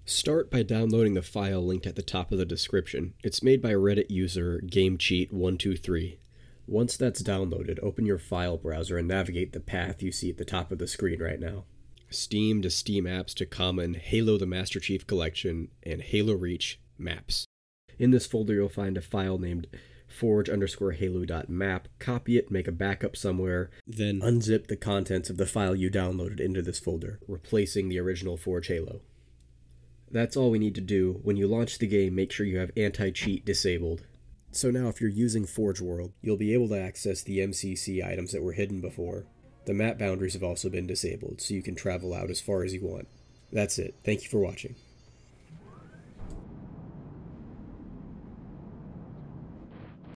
Start by downloading the file linked at the top of the description. It's made by Reddit user GameCheat123. Once that's downloaded, open your file browser and navigate the path you see at the top of the screen right now. Steam to Steam Apps to Common, Halo the Master Chief Collection, and Halo Reach Maps. In this folder you'll find a file named forge_halo.map, copy it, make a backup somewhere, then unzip the contents of the file you downloaded into this folder, replacing the original Forge Halo. That's all we need to do. When you launch the game, make sure you have anti-cheat disabled. So now if you're using Forge World, you'll be able to access the MCC items that were hidden before. The map boundaries have also been disabled, so you can travel out as far as you want. That's it. Thank you for watching.